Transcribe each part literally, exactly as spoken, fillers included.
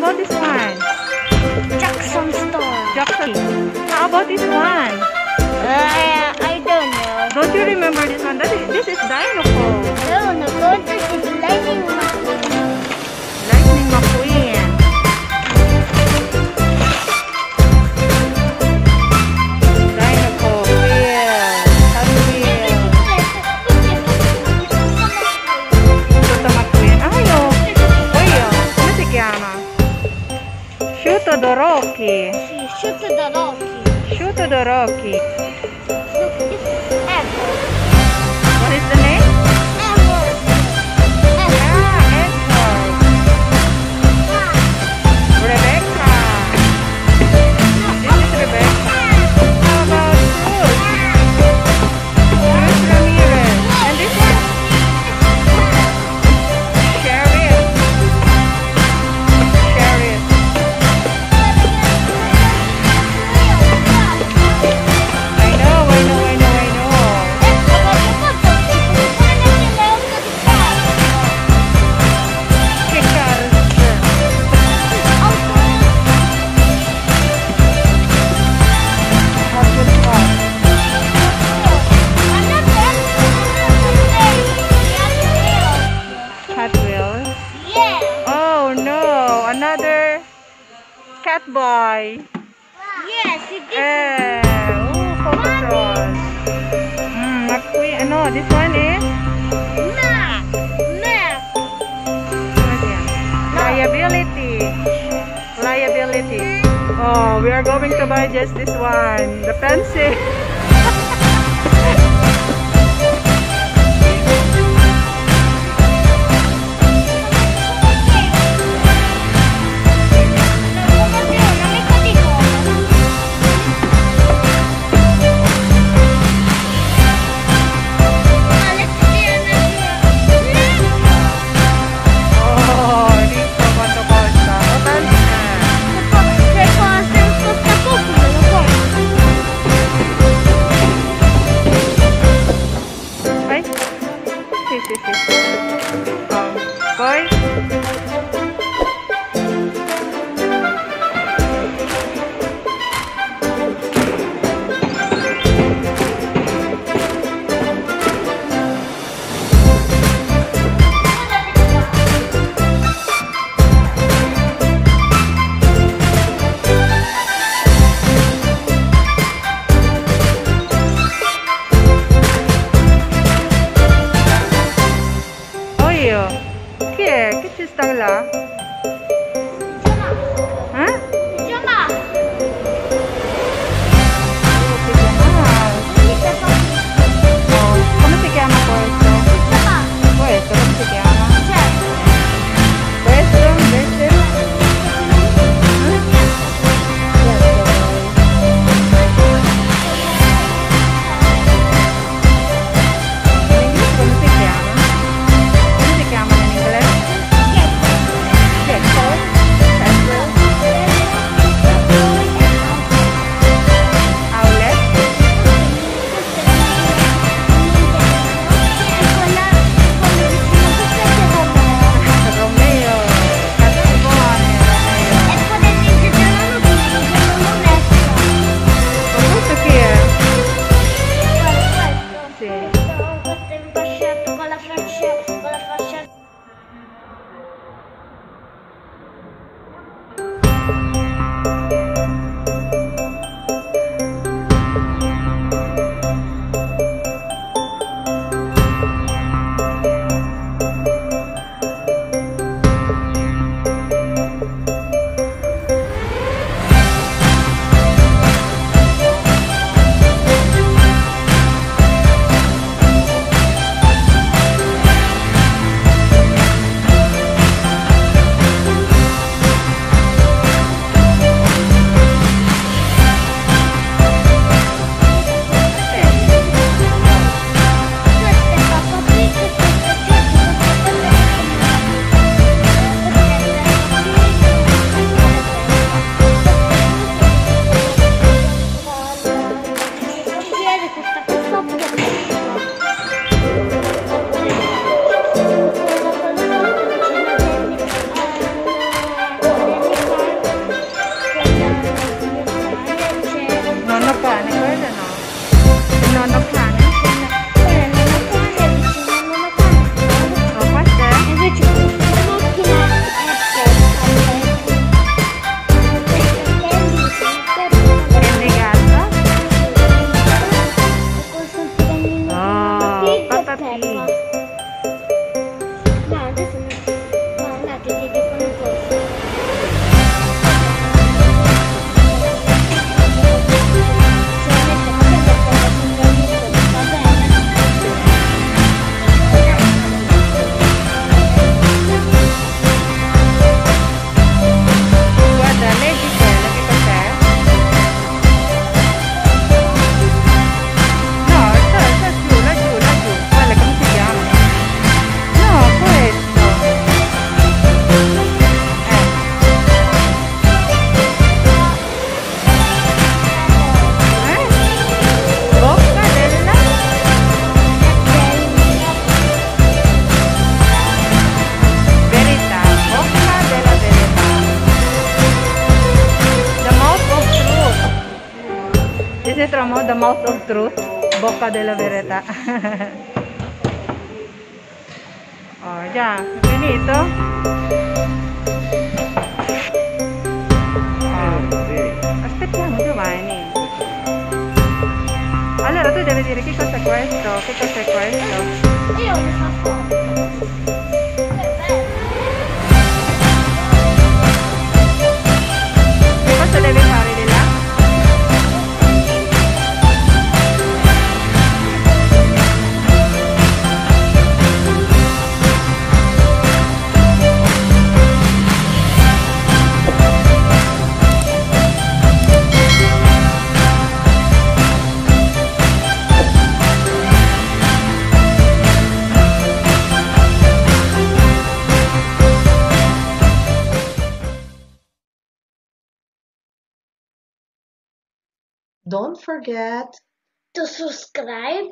about this one? Jackson Store. Jackson. How about this one? Uh, I don't know. Don't you remember this one? That is, this is Dinoco. No, no, no, this is Lightning McQueen. Lightning McQueen. Dinoco. Wheel. Hot wheel. Saetta McQueen. Ay, oh. Oy, oh. Come si chiama? Sciutto d'Orocchi. Sì, Sciutto d'Orocchi. Sciutto d'Orocchi. Look, this is apple. What is the name? Apple. Apple. Ah, Edward. Rebecca. This is Rebecca. How about Cruz? Cruz Ramirez. And this one? Sheriff. Sheriff. I know, I know, I know, I know. Kickers. Hot with hot. Hot Wheels. Yeah. Oh no, another cat boy. Yes, it is. Eh, oh, photocross. Mm, McQueen. Ano, this one is? Map. Map. Ano yan? Liability. Liability. Oh, we are going to buy just this one. The pencil. Oh, dito, quanto costa? Oh, pencil. Ay, sí, sí, sí. Oh, boy. Oye, ¿qué? ¿Qué ci sta là? Eh? Pijama. Oh, pijama. Oh, come si chiama questo? Pijama. Questo, come si chiama? Check. Questo, invece? In inglese come si chiama? Come si chiama in inglese? the mouth of truth. Boca della verità. Oh, già, finito? Oh. Aspettiamo Giovanni. Allora tu devi dire che cos'è questo? Che cos'è questo? Io mi fa fuori. Che cosa devi fare di là? Don't forget To subscribe,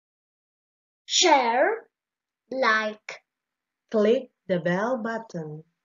share, like. click the bell button.